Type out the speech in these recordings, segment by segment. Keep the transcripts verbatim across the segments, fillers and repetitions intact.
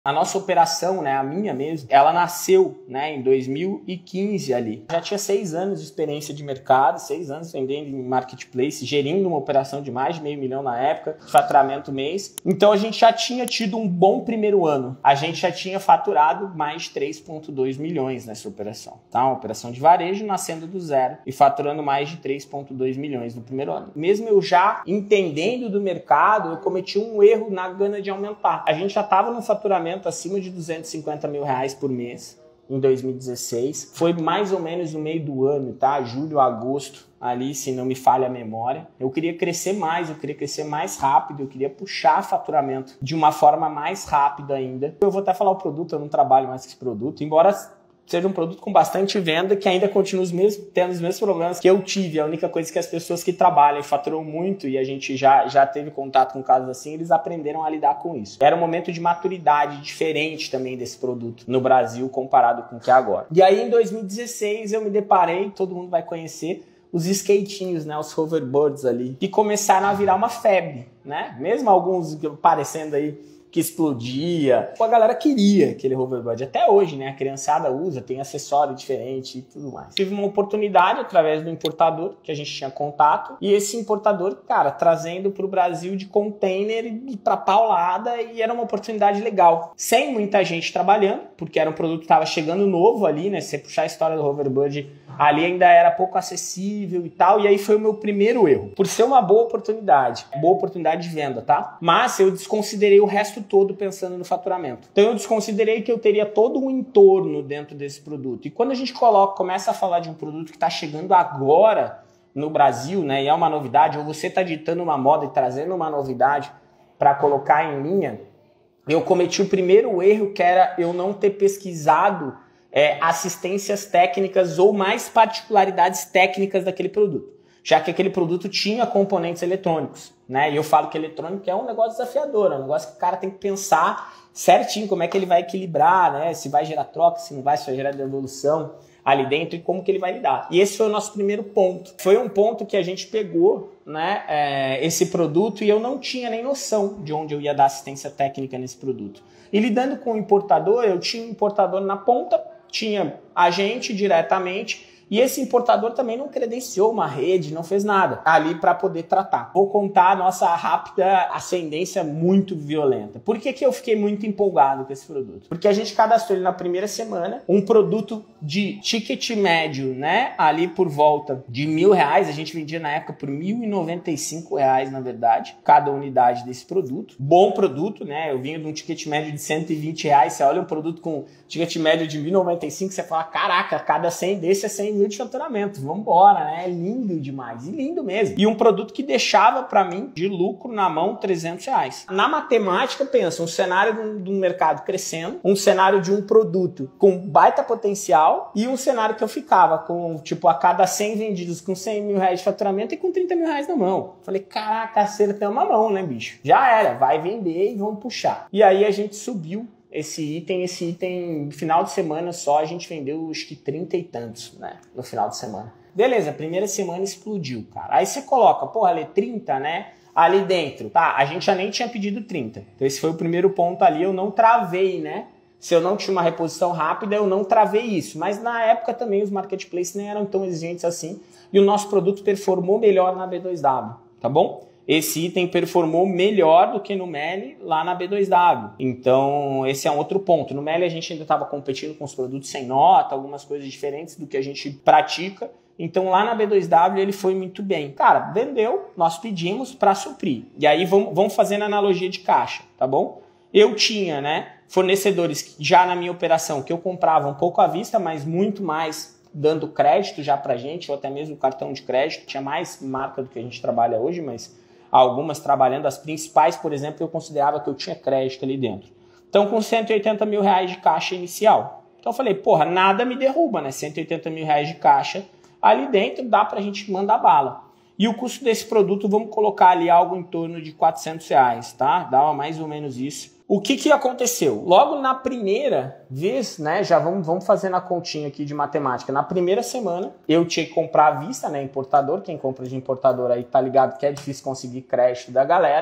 A nossa operação, né, a minha mesmo, ela nasceu, né, em dois mil e quinze ali. Já tinha seis anos de experiência de mercado, seis anos vendendo em marketplace, gerindo uma operação de mais de meio milhão na época, de faturamento mês. Então a gente já tinha tido um bom primeiro ano. A gente já tinha faturado mais de três vírgula dois milhões nessa operação. Tá? Uma operação de varejo nascendo do zero e faturando mais de três vírgula dois milhões no primeiro ano. Mesmo eu já entendendo do mercado, eu cometi um erro na gana de aumentar. A gente já estava no faturamento acima de duzentos e cinquenta mil reais por mês em dois mil e dezesseis. Foi mais ou menos no meio do ano, tá? Julho, agosto, ali, se não me falha a memória. Eu queria crescer mais, eu queria crescer mais rápido, eu queria puxar faturamento de uma forma mais rápida ainda. Eu vou até falar o produto, eu não trabalho mais com esse produto, embora seja um produto com bastante venda, que ainda continua os mesmos, tendo os mesmos problemas que eu tive. A única coisa é que as pessoas que trabalham e faturam muito, e a gente já, já teve contato com casos assim, eles aprenderam a lidar com isso. Era um momento de maturidade diferente também desse produto no Brasil comparado com o que é agora. E aí em dois mil e dezesseis eu me deparei, todo mundo vai conhecer, os skatinhos, né, os hoverboards ali, que começaram a virar uma febre, né? Mesmo alguns parecendo aí que explodia. A galera queria aquele hoverboard. Até hoje, né? A criançada usa, tem acessório diferente e tudo mais. Tive uma oportunidade através do importador, que a gente tinha contato, e esse importador, cara, trazendo para o Brasil de container e pra paulada, e era uma oportunidade legal. Sem muita gente trabalhando, porque era um produto que estava chegando novo ali, né? Se você puxar a história do hoverboard, ali ainda era pouco acessível e tal, e aí foi o meu primeiro erro. Por ser uma boa oportunidade, boa oportunidade de venda, tá? Mas eu desconsiderei o resto todo pensando no faturamento. Então eu desconsiderei que eu teria todo um entorno dentro desse produto. E quando a gente coloca, começa a falar de um produto que está chegando agora no Brasil, né, e é uma novidade, ou você está ditando uma moda e trazendo uma novidade para colocar em linha, eu cometi o primeiro erro, que era eu não ter pesquisado é, assistências técnicas ou mais particularidades técnicas daquele produto, já que aquele produto tinha componentes eletrônicos, né? E eu falo que eletrônico é um negócio desafiador, é um negócio que o cara tem que pensar certinho como é que ele vai equilibrar, né? Se vai gerar troca, se não vai, se vai gerar devolução ali dentro e como que ele vai lidar. E esse foi o nosso primeiro ponto. Foi um ponto que a gente pegou, né, é, esse produto, e eu não tinha nem noção de onde eu ia dar assistência técnica nesse produto. E lidando com o importador, eu tinha um importador na ponta, tinha a gente diretamente, e esse importador também não credenciou uma rede, não fez nada ali para poder tratar. Vou contar a nossa rápida ascendência muito violenta. Por que que eu fiquei muito empolgado com esse produto? Porque a gente cadastrou ele na primeira semana, um produto de ticket médio, né? Ali por volta de mil reais, a gente vendia na época por mil e noventa e cinco reais, na verdade, cada unidade desse produto. Bom produto, né? Eu vinha de um ticket médio de cento e vinte reais, você olha um produto com ticket médio de mil e noventa e cinco, você fala, caraca, cada cem desse é cem mil de faturamento, vamos embora, né? É lindo demais, e lindo mesmo. E um produto que deixava para mim de lucro na mão trezentos reais. Na matemática, pensa, um cenário de um, de um mercado crescendo, um cenário de um produto com baita potencial e um cenário que eu ficava com, tipo, a cada cem vendidos com cem mil reais de faturamento e com trinta mil reais na mão. Falei, caraca, acertei uma mão, né, bicho? Já era, vai vender e vamos puxar. E aí a gente subiu esse item, esse item, no final de semana só, a gente vendeu acho que trinta e tantos, né, no final de semana. Beleza, primeira semana explodiu, cara. Aí você coloca, porra, ali trinta, né, ali dentro. Tá, a gente já nem tinha pedido trinta. Então esse foi o primeiro ponto ali, eu não travei, né. Se eu não tinha uma reposição rápida, eu não travei isso. Mas na época também os marketplaces nem eram tão exigentes assim. E o nosso produto performou melhor na B dois W, tá bom? Esse item performou melhor do que no Meli lá na B dois W. Então, esse é um outro ponto. No Meli a gente ainda estava competindo com os produtos sem nota, algumas coisas diferentes do que a gente pratica. Então, lá na B dois W ele foi muito bem. Cara, vendeu, nós pedimos para suprir. E aí, vamos, vamos fazendo analogia de caixa, tá bom? Eu tinha, né, fornecedores que já na minha operação que eu comprava um pouco à vista, mas muito mais dando crédito já pra gente, ou até mesmo cartão de crédito. Tinha mais marca do que a gente trabalha hoje, mas algumas trabalhando, as principais, por exemplo, eu considerava que eu tinha crédito ali dentro. Então, com cento e oitenta mil reais de caixa inicial. Então, eu falei, porra, nada me derruba, né? cento e oitenta mil reais de caixa ali dentro, dá pra gente mandar bala. E o custo desse produto, vamos colocar ali algo em torno de quatrocentos reais, tá? Dá mais ou menos isso. O que que aconteceu? Logo na primeira vez, né, já vamos, vamos fazer na continha aqui de matemática. Na primeira semana, eu tinha que comprar à vista, né, importador. Quem compra de importador aí tá ligado que é difícil conseguir crédito da galera.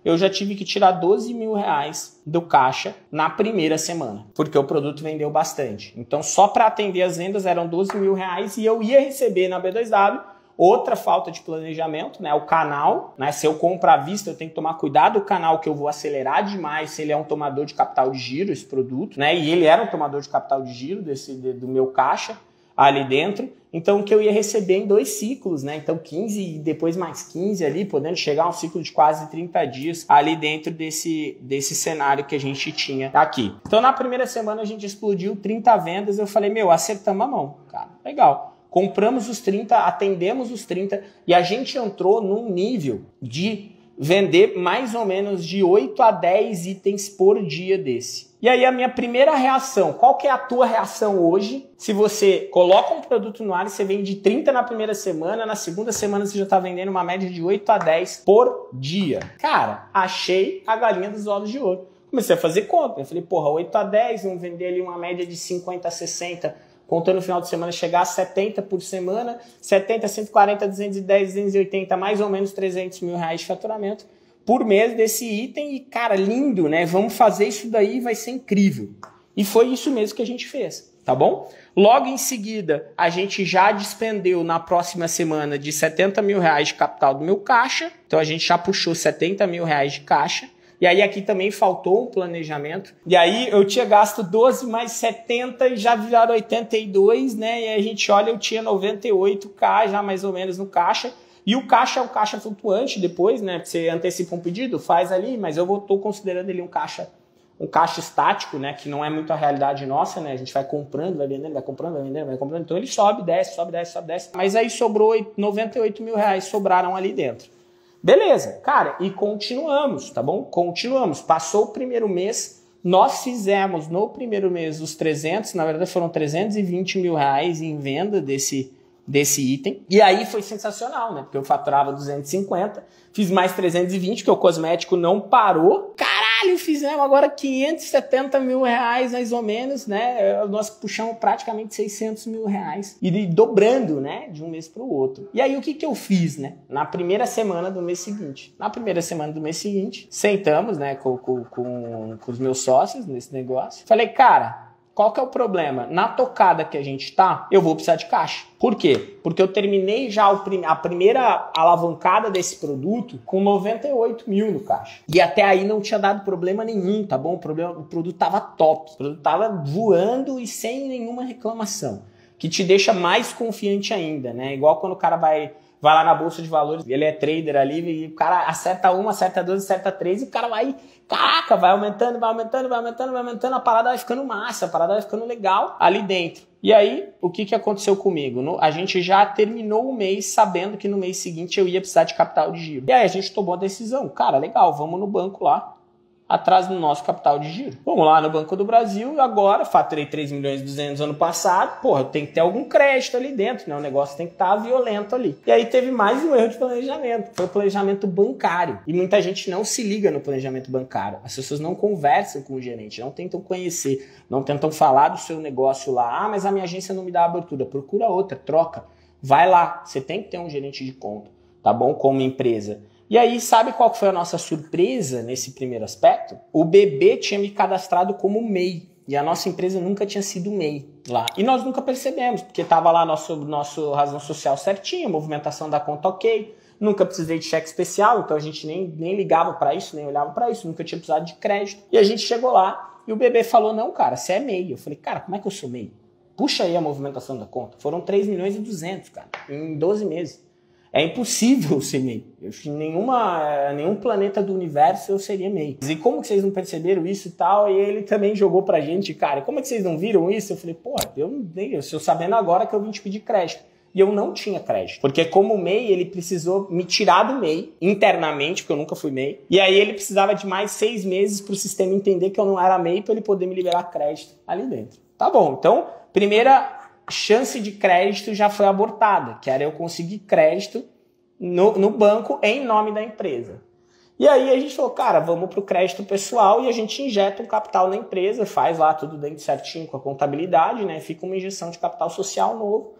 eu já tive que tirar doze mil reais do caixa na primeira semana, porque o produto vendeu bastante. Então, só para atender as vendas eram doze mil reais e eu ia receber na B dois W outra falta de planejamento, né? O canal, né? Se eu compro à vista, eu tenho que tomar cuidado do canal, que eu vou acelerar demais se ele é um tomador de capital de giro, esse produto, né? E ele era um tomador de capital de giro desse, de, do meu caixa ali dentro. Então, que eu ia receber em dois ciclos, né? Então, quinze e depois mais quinze ali, podendo chegar a um ciclo de quase trinta dias ali dentro desse, desse cenário que a gente tinha aqui. Então, na primeira semana, a gente explodiu trinta vendas. Eu falei, meu, acertamos a mão, cara, legal. Compramos os trinta, atendemos os trinta e a gente entrou num nível de vender mais ou menos de oito a dez itens por dia desse. E aí a minha primeira reação, qual que é a tua reação hoje? Se você coloca um produto no ar e você vende trinta na primeira semana, na segunda semana você já está vendendo uma média de oito a dez por dia. Cara, achei a galinha dos ovos de ouro. Comecei a fazer conta. Eu falei, porra, oito a dez, vamos vender ali uma média de cinquenta a sessenta, contando no final de semana chegar a setenta por semana, setenta, cento e quarenta, duzentos e dez, duzentos e oitenta, mais ou menos trezentos mil reais de faturamento por mês desse item. E, cara, lindo, né? Vamos fazer isso daí, vai ser incrível. E foi isso mesmo que a gente fez, tá bom? Logo em seguida, a gente já despendeu na próxima semana de setenta mil reais de capital do meu caixa. Então, a gente já puxou setenta mil reais de caixa. E aí aqui também faltou um planejamento. E aí eu tinha gasto doze mais setenta e já viraram oitenta e dois, né? E aí a gente olha, eu tinha noventa e oito K já mais ou menos no caixa. E o caixa é um caixa flutuante depois, né? Você antecipa um pedido, faz ali, mas eu estou considerando ele um caixa, um caixa estático, né? Que não é muito a realidade nossa, né? A gente vai comprando, vai vendendo, vai comprando, vai vendendo, vai comprando. Então ele sobe, desce, sobe, desce, sobe, desce. Mas aí sobrou noventa e oito mil reais, sobraram ali dentro. Beleza, cara, e continuamos, tá bom? Continuamos. Passou o primeiro mês, nós fizemos no primeiro mês os trezentos, na verdade foram trezentos e vinte mil reais em venda desse, desse item. E aí foi sensacional, né? Porque eu faturava duzentos e cinquenta, fiz mais trezentos e vinte, que o cosmético não parou. Caralho, fizemos agora quinhentos e setenta mil reais mais ou menos, né? Nós puxamos praticamente seiscentos mil reais. E dobrando, né? De um mês para o outro. E aí o que que eu fiz, né? Na primeira semana do mês seguinte. Na primeira semana do mês seguinte, sentamos, né? Com, com, com, com os meus sócios nesse negócio. Falei, cara, qual que é o problema? Na tocada que a gente tá, eu vou precisar de caixa. Por quê? Porque eu terminei já o prim- a primeira alavancada desse produto com noventa e oito mil no caixa. E até aí não tinha dado problema nenhum, tá bom? O, problema, o produto tava top. O produto tava voando e sem nenhuma reclamação. Que te deixa mais confiante ainda, né? Igual quando o cara vai... vai lá na bolsa de valores, ele é trader ali, e o cara acerta uma, acerta duas, acerta três, e o cara vai, caraca, vai aumentando, vai aumentando, vai aumentando, vai aumentando, a parada vai ficando massa, a parada vai ficando legal ali dentro. E aí, o que que aconteceu comigo? No, a gente já terminou o mês sabendo que no mês seguinte eu ia precisar de capital de giro. E aí a gente tomou a decisão, cara, legal, vamos no banco lá, atrás do nosso capital de giro. Vamos lá no Banco do Brasil e agora faturei três milhões e duzentos ano passado, porra, tem que ter algum crédito ali dentro, né? O negócio tem que estar violento ali. E aí teve mais um erro de planejamento, foi o planejamento bancário. E muita gente não se liga no planejamento bancário. As pessoas não conversam com o gerente, não tentam conhecer, não tentam falar do seu negócio lá. Ah, mas a minha agência não me dá abertura. Procura outra, troca. Vai lá, você tem que ter um gerente de conta, tá bom? Como empresa. E aí, sabe qual foi a nossa surpresa nesse primeiro aspecto? O B B tinha me cadastrado como M E I. E a nossa empresa nunca tinha sido M E I lá. E nós nunca percebemos, porque estava lá nosso, nosso razão social certinha, movimentação da conta ok. Nunca precisei de cheque especial, então a gente nem, nem ligava para isso, nem olhava para isso. Nunca tinha precisado de crédito. E a gente chegou lá e o B B falou, não, cara, você é M E I. Eu falei, cara, como é que eu sou M E I? Puxa aí a movimentação da conta. Foram três milhões e duzentos, cara, em doze meses. É impossível ser M E I. Eu, em nenhuma, nenhum planeta do universo eu seria M E I. E como que vocês não perceberam isso e tal? E ele também jogou pra gente, cara, como é que vocês não viram isso? Eu falei, pô, eu não eu estou sabendo agora que eu vim te pedir crédito. E eu não tinha crédito. Porque como M E I, ele precisou me tirar do M E I internamente, porque eu nunca fui M E I. E aí ele precisava de mais seis meses pro sistema entender que eu não era M E I para ele poder me liberar crédito ali dentro. Tá bom, então, primeira chance de crédito já foi abortada, que era eu conseguir crédito no, no banco em nome da empresa. E aí a gente falou, cara, vamos para o crédito pessoal e a gente injeta um capital na empresa, faz lá tudo dentro certinho com a contabilidade, né? Fica uma injeção de capital social novo.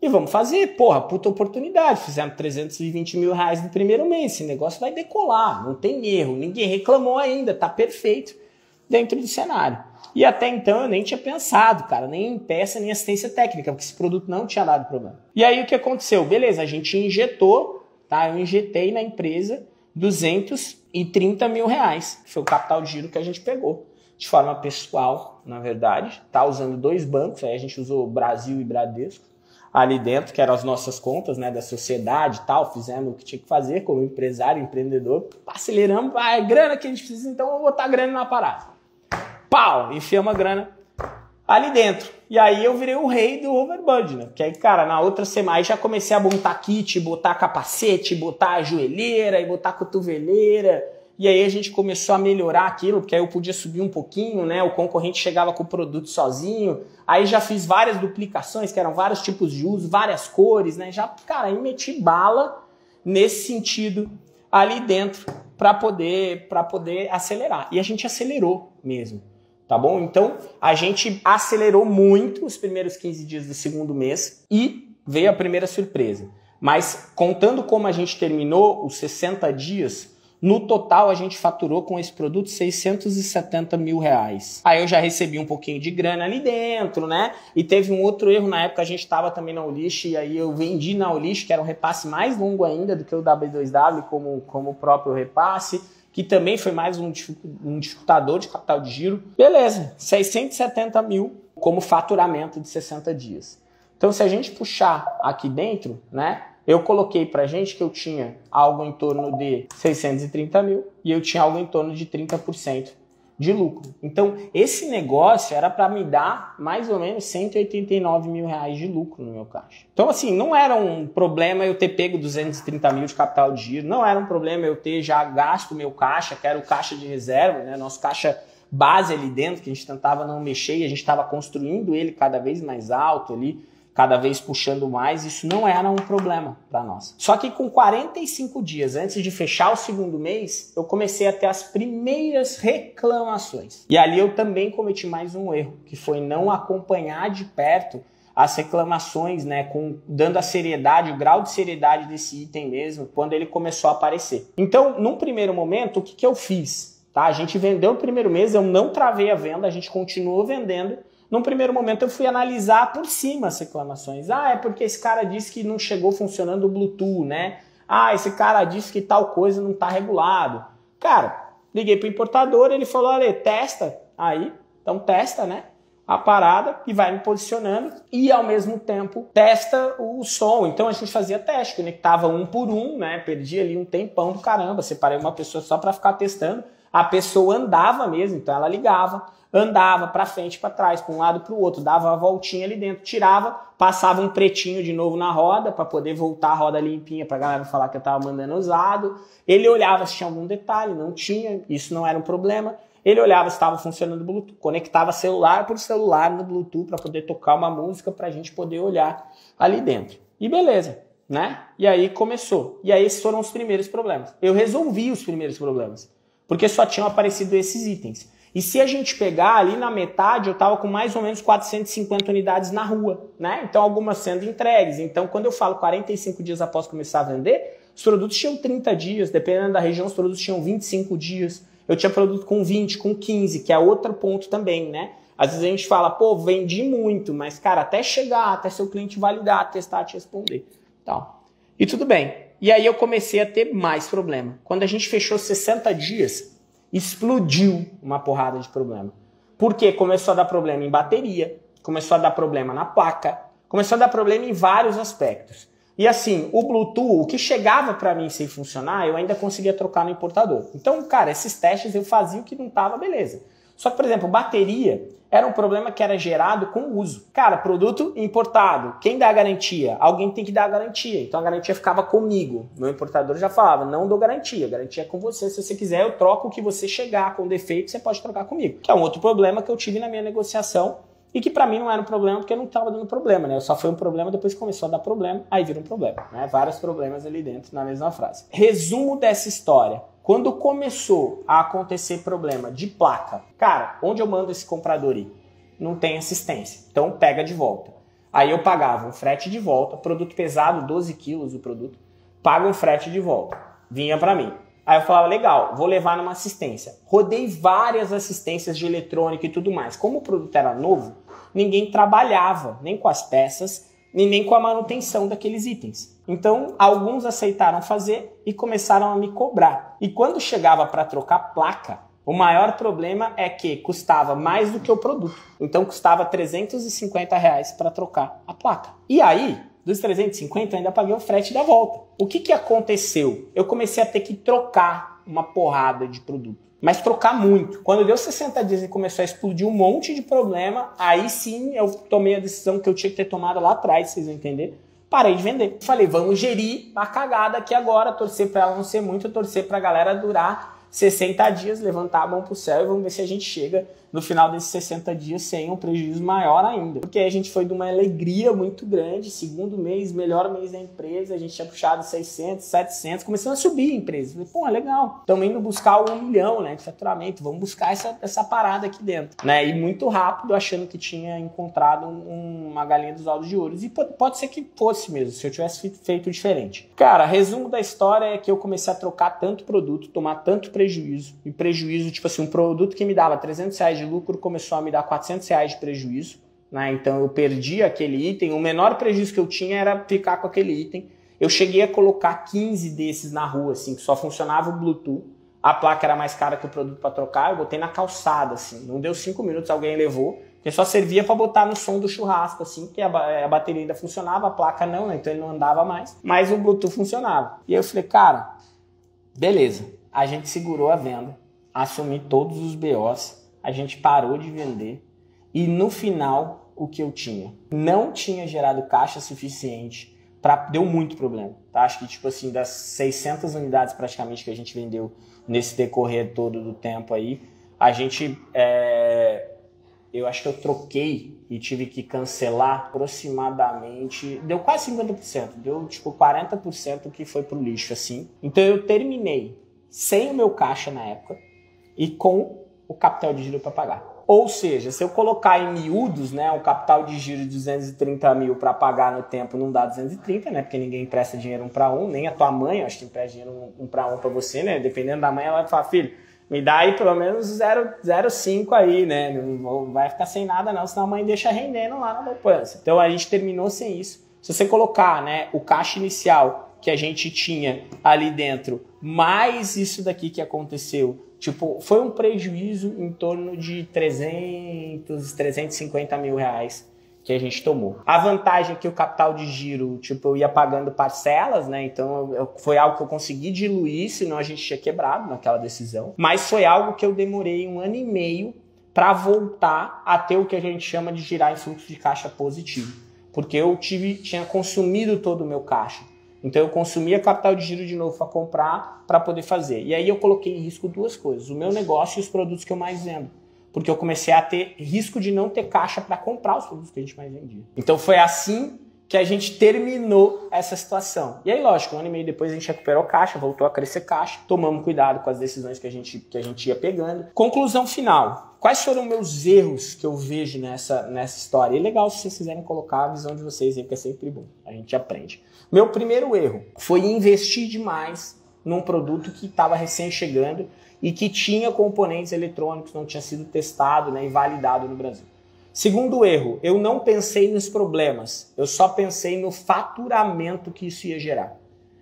e vamos fazer, porra, puta oportunidade. Fizemos trezentos e vinte mil reais no primeiro mês. Esse negócio vai decolar, não tem erro. Ninguém reclamou ainda, tá perfeito dentro do cenário. E até então eu nem tinha pensado, cara, nem em peça, nem assistência técnica, porque esse produto não tinha dado problema. E aí o que aconteceu? Beleza, a gente injetou, tá? Eu injetei na empresa duzentos e trinta mil reais. Foi o capital de giro que a gente pegou. De forma pessoal, na verdade. Tá usando dois bancos, aí a gente usou Brasil e Bradesco. Ali dentro, que eram as nossas contas, né, da sociedade e tal, fizemos o que tinha que fazer como empresário, empreendedor, aceleramos, ah, é grana que a gente precisa, então vamos botar grana na parada. Pau, enfiamos a grana ali dentro. E aí eu virei o rei do overbud, né, porque aí, cara, na outra semana, aí já comecei a montar kit, botar capacete, botar a joelheira e botar a cotoveleira, e aí a gente começou a melhorar aquilo, porque aí eu podia subir um pouquinho, né? O concorrente chegava com o produto sozinho. Aí já fiz várias duplicações, que eram vários tipos de uso, várias cores, né? Já, cara, aí meti bala nesse sentido ali dentro para poder, para poder acelerar. E a gente acelerou mesmo, tá bom? Então, a gente acelerou muito os primeiros quinze dias do segundo mês e veio a primeira surpresa. Mas contando como a gente terminou os sessenta dias, no total, a gente faturou com esse produto seiscentos e setenta mil reais. Aí eu já recebi um pouquinho de grana ali dentro, né? E teve um outro erro, na época a gente estava também na Ulish, e aí eu vendi na Ulish, que era um repasse mais longo ainda do que o da B dois W, como, como o próprio repasse, que também foi mais um, um dificultador de capital de giro. Beleza, seiscentos e setenta mil como faturamento de sessenta dias. Então, se a gente puxar aqui dentro, né? Eu coloquei pra gente que eu tinha algo em torno de seiscentos e trinta mil e eu tinha algo em torno de trinta por cento de lucro. Então, esse negócio era para me dar mais ou menos cento e oitenta e nove mil reais de lucro no meu caixa. Então, assim, não era um problema eu ter pego duzentos e trinta mil de capital de giro, não era um problema eu ter já gasto o meu caixa, que era o caixa de reserva, né? Nosso caixa base ali dentro, que a gente tentava não mexer e a gente estava construindo ele cada vez mais alto ali, cada vez puxando mais, isso não era um problema para nós. Só que com quarenta e cinco dias antes de fechar o segundo mês, eu comecei a ter as primeiras reclamações. E ali eu também cometi mais um erro, que foi não acompanhar de perto as reclamações, né, com, dando a seriedade, o grau de seriedade desse item mesmo, quando ele começou a aparecer. Então, num primeiro momento, o que, que eu fiz? Tá? A gente vendeu o primeiro mês, eu não travei a venda, a gente continuou vendendo. Num primeiro momento eu fui analisar por cima as reclamações. Ah, é porque esse cara disse que não chegou funcionando o Bluetooth, né? Ah, esse cara disse que tal coisa não está regulado. Cara, liguei para o importador, ele falou, olha, testa aí, então testa, né? A parada e vai me posicionando e ao mesmo tempo testa o som. Então a gente fazia teste, conectava um por um, né? Perdi ali um tempão do caramba, separei uma pessoa só para ficar testando. A pessoa andava mesmo, então ela ligava, andava para frente, para trás, para um lado para o outro, dava uma voltinha ali dentro, tirava, passava um pretinho de novo na roda para poder voltar a roda limpinha para a galera falar que eu estava mandando usado. Ele olhava se tinha algum detalhe, não tinha, isso não era um problema. Ele olhava se estava funcionando o Bluetooth, conectava celular por celular no Bluetooth para poder tocar uma música para a gente poder olhar ali dentro. E beleza, né? E aí começou. E aí esses foram os primeiros problemas. Eu resolvi os primeiros problemas, porque só tinham aparecido esses itens. E se a gente pegar ali na metade, eu estava com mais ou menos quatrocentas e cinquenta unidades na rua, né? Então algumas sendo entregues. Então quando eu falo quarenta e cinco dias após começar a vender, os produtos tinham trinta dias, dependendo da região os produtos tinham vinte e cinco dias. Eu tinha produto com vinte, com quinze, que é outro ponto também, né? Às vezes a gente fala, pô, vendi muito, mas cara, até chegar, até seu cliente validar, testar, te responder. Então, e tudo bem. E aí eu comecei a ter mais problema. Quando a gente fechou sessenta dias, explodiu uma porrada de problema. Porque começou a dar problema em bateria, começou a dar problema na placa, começou a dar problema em vários aspectos. E assim, o Bluetooth, o que chegava para mim sem funcionar, eu ainda conseguia trocar no importador. Então, cara, esses testes eu fazia o que não tava, beleza. Só que, por exemplo, bateria era um problema que era gerado com o uso. Cara, produto importado, quem dá a garantia? Alguém tem que dar a garantia. Então a garantia ficava comigo. Meu importador já falava, não dou garantia, a garantia é com você. Se você quiser, eu troco o que você chegar com defeito, você pode trocar comigo. Que é um outro problema que eu tive na minha negociação e que pra mim não era um problema porque não estava dando problema, né? Só foi um problema, depois começou a dar problema, aí vira um problema, né? Vários problemas ali dentro na mesma frase. Resumo dessa história. Quando começou a acontecer problema de placa, cara, onde eu mando esse comprador ir? Não tem assistência, então pega de volta. Aí eu pagava um frete de volta, produto pesado, doze quilos o produto, paga um frete de volta, vinha para mim. Aí eu falava, legal, vou levar numa assistência. Rodei várias assistências de eletrônica e tudo mais. Como o produto era novo, ninguém trabalhava nem com as peças e nem com a manutenção daqueles itens. Então, alguns aceitaram fazer e começaram a me cobrar. E quando chegava para trocar placa, o maior problema é que custava mais do que o produto. Então, custava trezentos e cinquenta reais para trocar a placa. E aí, dos trezentos e cinquenta, eu ainda paguei o frete da volta. O que que aconteceu? Eu comecei a ter que trocar uma porrada de produto. Mas trocar muito. Quando deu sessenta dias e começou a explodir um monte de problema, aí sim eu tomei a decisão que eu tinha que ter tomado lá atrás, vocês vão entender. Parei de vender. Falei, vamos gerir a cagada aqui agora, torcer para ela não ser muito, torcer para a galera durar sessenta dias, levantar a mão pro céu e vamos ver se a gente chega no final desses sessenta dias sem um prejuízo maior ainda. Porque a gente foi de uma alegria muito grande, segundo mês, melhor mês da empresa, a gente tinha puxado seiscentos, setecentos, começando a subir a empresa. Falei, pô, legal, estamos indo buscar um milhão, né, de faturamento, vamos buscar essa, essa parada aqui dentro, né, e muito rápido, achando que tinha encontrado um, uma galinha dos ovos de ouro. E pode, pode ser que fosse mesmo, se eu tivesse feito diferente. Cara, resumo da história é que eu comecei a trocar tanto produto, tomar tanto prejuízo, e prejuízo, tipo assim, um produto que me dava trezentos reais de lucro começou a me dar quatrocentos reais de prejuízo, né? Então eu perdi aquele item, o menor prejuízo que eu tinha era ficar com aquele item. Eu cheguei a colocar quinze desses na rua, assim, que só funcionava o Bluetooth, a placa era mais cara que o produto para trocar, eu botei na calçada, assim, não deu cinco minutos, alguém levou, que só servia para botar no som do churrasco, assim, que a, a bateria ainda funcionava, a placa não, né? Então ele não andava mais, mas o Bluetooth funcionava. E aí eu falei, cara, beleza, a gente segurou a venda, assumi todos os B Os, a gente parou de vender e no final o que eu tinha? Não tinha gerado caixa suficiente, pra, deu muito problema, tá? Acho que tipo assim, das seiscentas unidades praticamente que a gente vendeu nesse decorrer todo do tempo aí, a gente, é, eu acho que eu troquei e tive que cancelar aproximadamente, deu quase cinquenta por cento, deu tipo quarenta por cento que foi pro lixo assim. Então eu terminei sem o meu caixa na época e com o capital de giro para pagar. Ou seja, se eu colocar em miúdos, né, o capital de giro de duzentos e trinta mil para pagar no tempo não dá duzentos e trinta, né, porque ninguém empresta dinheiro um para um, nem a tua mãe, acho que empresta dinheiro um para um para você, né, dependendo da mãe, ela vai falar, filho, me dá aí pelo menos zero vírgula cinco aí, né, não vai ficar sem nada não, senão a mãe deixa rendendo lá na poupança. Então a gente terminou sem isso. Se você colocar, né, o caixa inicial que a gente tinha ali dentro, mais isso daqui que aconteceu, tipo, foi um prejuízo em torno de trezentos, trezentos e cinquenta mil reais que a gente tomou. A vantagem é que o capital de giro, tipo, eu ia pagando parcelas, né? Então eu, foi algo que eu consegui diluir, senão a gente tinha quebrado naquela decisão. Mas foi algo que eu demorei um ano e meio para voltar a ter o que a gente chama de girar em fluxo de caixa positivo. Porque eu tive, tinha consumido todo o meu caixa. Então eu consumia capital de giro de novo para comprar, para poder fazer. E aí eu coloquei em risco duas coisas, o meu negócio e os produtos que eu mais vendo. Porque eu comecei a ter risco de não ter caixa para comprar os produtos que a gente mais vendia. Então foi assim que a gente terminou essa situação. E aí, lógico, um ano e meio depois a gente recuperou caixa, voltou a crescer caixa, tomamos cuidado com as decisões que a gente, que a gente ia pegando. Conclusão final. Quais foram meus erros que eu vejo nessa, nessa história? E é legal se vocês quiserem colocar a visão de vocês aí, porque é sempre bom. A gente aprende. Meu primeiro erro foi investir demais num produto que estava recém chegando e que tinha componentes eletrônicos, não tinha sido testado, né, e validado no Brasil. Segundo erro, eu não pensei nos problemas, eu só pensei no faturamento que isso ia gerar.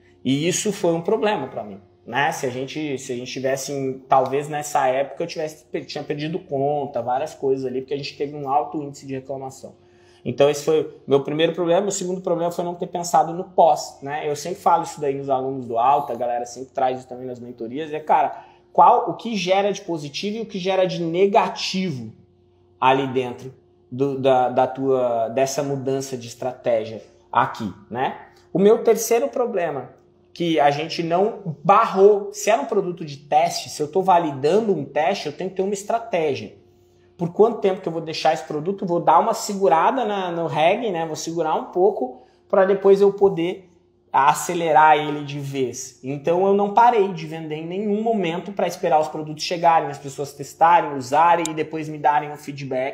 E isso foi um problema para mim. Né? Se a gente se a gente tivesse, em, talvez nessa época eu tivesse tinha perdido conta, várias coisas ali, porque a gente teve um alto índice de reclamação. Então esse foi o meu primeiro problema. O segundo problema foi não ter pensado no pós, né? Eu sempre falo isso daí nos alunos do Alta, a galera sempre traz isso também nas mentorias, é, cara, qual o que gera de positivo e o que gera de negativo ali dentro do, da, da tua, dessa mudança de estratégia aqui, né? O meu terceiro problema, que a gente não barrou, se era um produto de teste, se eu estou validando um teste, eu tenho que ter uma estratégia. Por quanto tempo que eu vou deixar esse produto? Vou dar uma segurada na, no reggae, né? Vou segurar um pouco para depois eu poder acelerar ele de vez. Então eu não parei de vender em nenhum momento para esperar os produtos chegarem, as pessoas testarem, usarem e depois me darem um feedback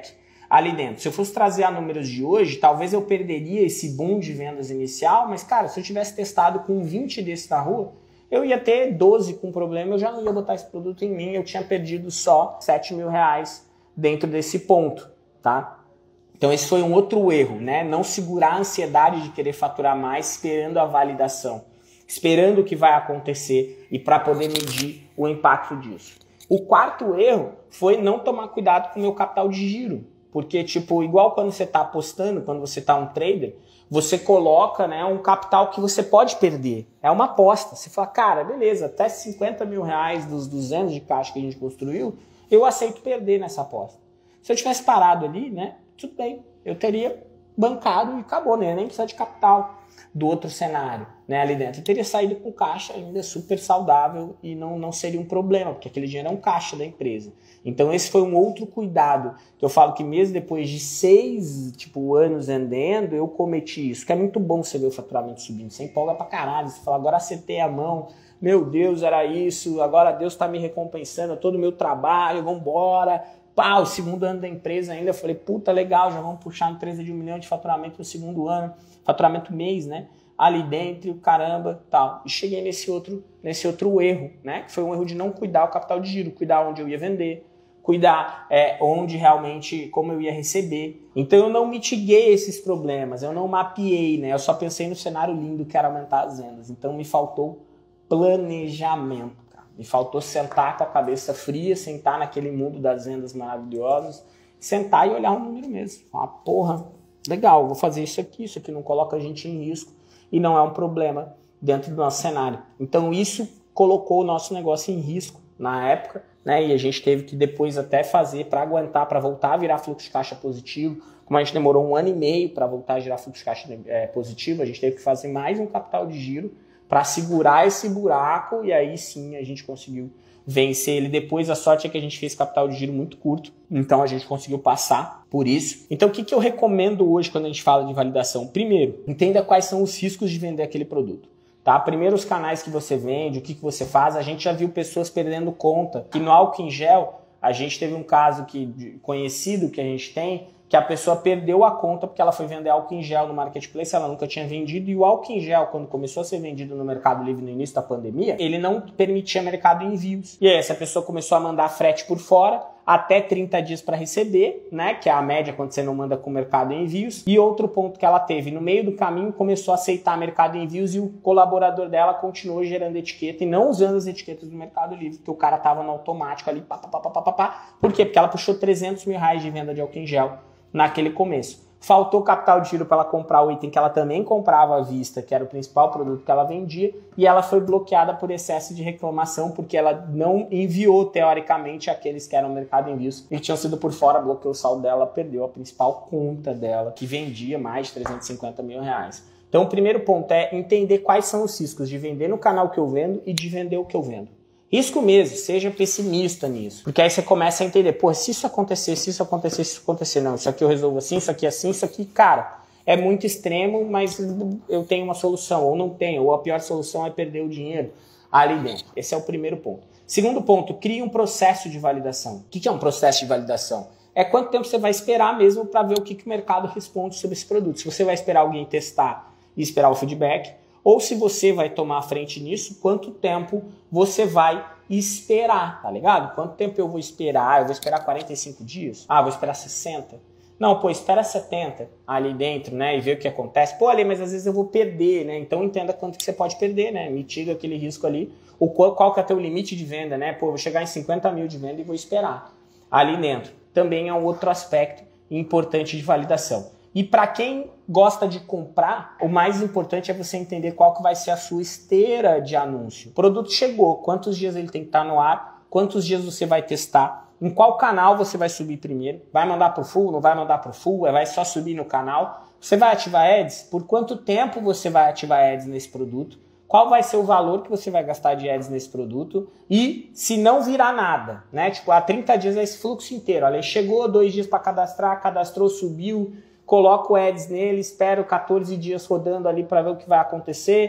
ali dentro. Se eu fosse trazer a números de hoje, talvez eu perderia esse boom de vendas inicial, mas, cara, se eu tivesse testado com vinte desses na rua, eu ia ter doze com problema, eu já não ia botar esse produto em mim, eu tinha perdido só sete mil reais dentro desse ponto, tá? Então esse foi um outro erro, né? Não segurar a ansiedade de querer faturar mais esperando a validação, esperando o que vai acontecer e para poder medir o impacto disso. O quarto erro foi não tomar cuidado com o meu capital de giro. Porque, tipo, igual quando você está apostando, quando você está um trader, você coloca, né, um capital que você pode perder. É uma aposta. Você fala, cara, beleza, até cinquenta mil reais dos duzentos de caixa que a gente construiu, eu aceito perder nessa aposta. Se eu tivesse parado ali, né, tudo bem, eu teria bancado e acabou, né, nem precisa de capital do outro cenário, né, ali dentro. Eu teria saído com caixa ainda super saudável e não, não seria um problema, porque aquele dinheiro é um caixa da empresa. Então esse foi um outro cuidado, que eu falo que mesmo depois de seis tipo, anos vendendo, eu cometi isso, que é muito bom você ver o faturamento subindo, você empolga pra caralho, você fala, agora acertei a mão, meu Deus, era isso, agora Deus tá me recompensando, todo o meu trabalho, vambora, pá, o segundo ano da empresa ainda, eu falei, puta, legal, já vamos puxar uma empresa de um milhão de faturamento no segundo ano, faturamento mês, né? Ali dentro, caramba, tal. E cheguei nesse outro, nesse outro erro, né? Que foi um erro de não cuidar o capital de giro, cuidar onde eu ia vender, cuidar é, onde realmente, como eu ia receber. Então eu não mitiguei esses problemas, eu não mapeei, né? Eu só pensei no cenário lindo que era aumentar as vendas. Então me faltou planejamento, cara. Me faltou sentar com a cabeça fria, sentar naquele mundo das vendas maravilhosas, sentar e olhar um número mesmo. Falar, porra, legal, vou fazer isso aqui, isso aqui não coloca a gente em risco e não é um problema dentro do nosso cenário. Então isso colocou o nosso negócio em risco na época, né? E a gente teve que depois até fazer para aguentar, para voltar a virar fluxo de caixa positivo. Como a gente demorou um ano e meio para voltar a girar fluxo de caixa é, positivo, a gente teve que fazer mais um capital de giro para segurar esse buraco e aí sim a gente conseguiu vencer ele. Depois a sorte é que a gente fez capital de giro muito curto, então a gente conseguiu passar por isso. Então o que, que eu recomendo hoje quando a gente fala de validação? Primeiro, entenda quais são os riscos de vender aquele produto. Tá? Primeiro os canais que você vende, o que, que você faz. A gente já viu pessoas perdendo conta, que no álcool em gel, a gente teve um caso que, conhecido que a gente tem, que a pessoa perdeu a conta porque ela foi vender álcool em gel no marketplace, ela nunca tinha vendido, e o álcool em gel, quando começou a ser vendido no Mercado Livre no início da pandemia, ele não permitia mercado envios. E aí essa pessoa começou a mandar frete por fora, até trinta dias para receber, né, que é a média quando você não manda com o Mercado Envios. E outro ponto que ela teve, no meio do caminho começou a aceitar Mercado Envios e o colaborador dela continuou gerando etiqueta e não usando as etiquetas do Mercado Livre, porque o cara tava no automático ali, pá, pá, pá, pá, pá, pá. Por quê? Porque ela puxou trezentos mil reais de venda de álcool em gel naquele começo. Faltou capital de giro para ela comprar o item que ela também comprava à vista, que era o principal produto que ela vendia, e ela foi bloqueada por excesso de reclamação, porque ela não enviou, teoricamente, aqueles que eram Mercado Envios e tinham sido por fora, bloqueou o saldo dela, perdeu a principal conta dela, que vendia mais de trezentos e cinquenta mil reais. Então o primeiro ponto é entender quais são os riscos de vender no canal que eu vendo e de vender o que eu vendo. Risco mesmo, seja pessimista nisso. Porque aí você começa a entender, pô, se isso acontecer, se isso acontecer, se isso acontecer, não, isso aqui eu resolvo assim, isso aqui assim, isso aqui, cara, é muito extremo, mas eu tenho uma solução, ou não tenho, ou a pior solução é perder o dinheiro ali dentro. Esse é o primeiro ponto. Segundo ponto, crie um processo de validação. O que é um processo de validação? É quanto tempo você vai esperar mesmo para ver o que, que o mercado responde sobre esse produto. Se você vai esperar alguém testar e esperar o feedback, ou se você vai tomar a frente nisso, quanto tempo você vai esperar, tá ligado? Quanto tempo eu vou esperar? Eu vou esperar quarenta e cinco dias? Ah, vou esperar sessenta? Não, pô, espera setenta ali dentro, né? E ver o que acontece. Pô, ali, mas às vezes eu vou perder, né? Então entenda quanto que você pode perder, né? Mitiga aquele risco ali. O qual, qual que é o teu limite de venda, né? Pô, eu vou chegar em cinquenta mil de venda e vou esperar ali dentro. Também é um outro aspecto importante de validação. E para quem gosta de comprar, o mais importante é você entender qual que vai ser a sua esteira de anúncio. O produto chegou, quantos dias ele tem que estar no ar, quantos dias você vai testar, em qual canal você vai subir primeiro, vai mandar para o full, não vai mandar para o full, vai só subir no canal, você vai ativar ads, por quanto tempo você vai ativar ads nesse produto, qual vai ser o valor que você vai gastar de ads nesse produto e se não virar nada, né? Tipo, há trinta dias é esse fluxo inteiro, olha, chegou dois dias para cadastrar, cadastrou, subiu, coloco o ads nele, espero quatorze dias rodando ali para ver o que vai acontecer.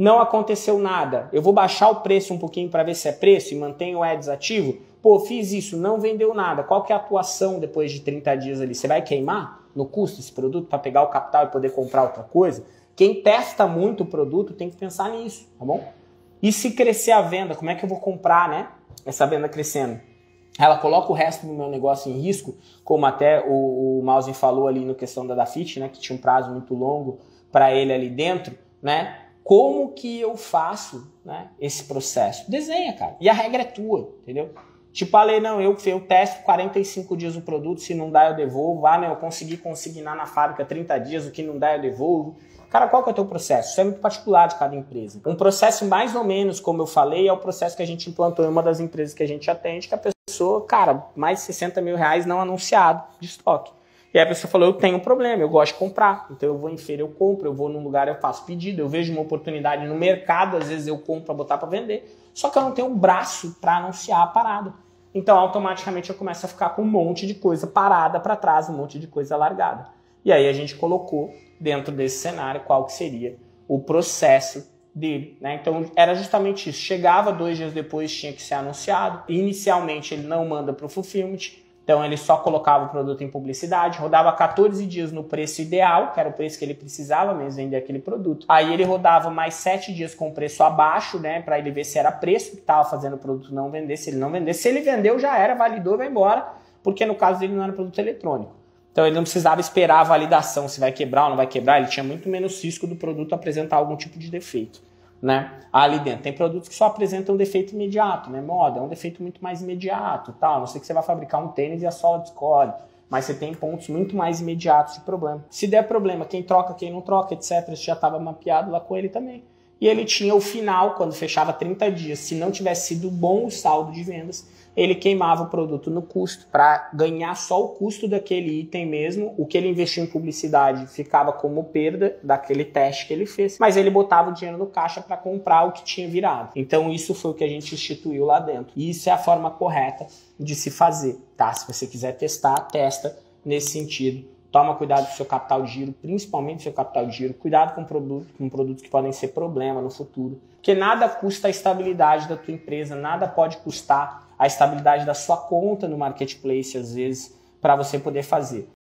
Não aconteceu nada. Eu vou baixar o preço um pouquinho para ver se é preço e mantenho o ads ativo? Pô, fiz isso, não vendeu nada. Qual que é a atuação depois de trinta dias ali? Você vai queimar no custo esse produto para pegar o capital e poder comprar outra coisa? Quem testa muito o produto tem que pensar nisso, tá bom? E se crescer a venda, como é que eu vou comprar, né? Essa venda crescendo. Ela coloca o resto do meu negócio em risco, como até o, o Mouse falou ali no questão da Dafit, né? Que tinha um prazo muito longo para ele ali dentro, né? Como que eu faço, né, esse processo? Desenha, cara. E a regra é tua, entendeu? Tipo, a lei, não, eu, eu testo quarenta e cinco dias o produto, se não dá eu devolvo. Ah, não, eu consegui consignar na fábrica trinta dias, o que não dá eu devolvo. Cara, qual que é o teu processo? Isso é muito particular de cada empresa. Um processo mais ou menos, como eu falei, é o processo que a gente implantou em uma das empresas que a gente atende, que a pessoa, cara, mais de sessenta mil reais não anunciado de estoque. E aí a pessoa falou, eu tenho um problema, eu gosto de comprar. Então eu vou em feira, eu compro, eu vou num lugar, eu faço pedido, eu vejo uma oportunidade no mercado, às vezes eu compro para botar para vender. Só que eu não tenho um braço para anunciar a parada. Então automaticamente eu começo a ficar com um monte de coisa parada para trás, um monte de coisa largada. E aí a gente colocou dentro desse cenário qual que seria o processo dele, né? Então era justamente isso. Chegava dois dias depois, tinha que ser anunciado. Inicialmente ele não manda para o fulfillment. Então ele só colocava o produto em publicidade, rodava quatorze dias no preço ideal, que era o preço que ele precisava mesmo vender aquele produto. Aí ele rodava mais sete dias com preço abaixo, né, para ele ver se era preço que estava fazendo o produto não vender. Se ele não vendesse, se ele vendeu já era, validou, vai embora, porque no caso dele não era produto eletrônico. Então ele não precisava esperar a validação, se vai quebrar ou não vai quebrar, ele tinha muito menos risco do produto apresentar algum tipo de defeito, né? Ali dentro tem produtos que só apresentam um defeito imediato, né? Moda é um defeito muito mais imediato, tal. A não ser que você vai fabricar um tênis e a sola descolhe, mas você tem pontos muito mais imediatos de problema. Se der problema, quem troca, quem não troca, etcétera, isso já estava mapeado lá com ele também. E ele tinha o final, quando fechava trinta dias, se não tivesse sido bom o saldo de vendas, ele queimava o produto no custo para ganhar só o custo daquele item mesmo. O que ele investiu em publicidade ficava como perda daquele teste que ele fez, mas ele botava o dinheiro no caixa para comprar o que tinha virado. Então isso foi o que a gente instituiu lá dentro. E isso é a forma correta de se fazer, tá? Se você quiser testar, testa nesse sentido. Toma cuidado com o seu capital de giro, principalmente o seu capital de giro. Cuidado com, produto, com produtos que podem ser problema no futuro. Porque nada custa a estabilidade da tua empresa, nada pode custar a estabilidade da sua conta no marketplace, às vezes, para você poder fazer.